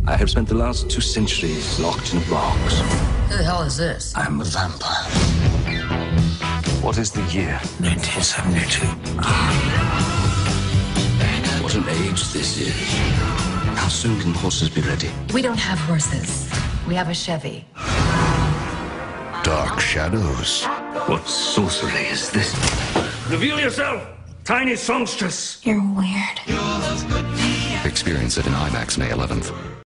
I have spent the last 2 centuries locked in a box. Who the hell is this? I'm a vampire. What is the year? 1972. What an age this is. How soon can horses be ready? We don't have horses. We have a Chevy. Dark shadows. What sorcery is this? Reveal yourself, tiny songstress. You're weird. Experience it in IMAX May 11th.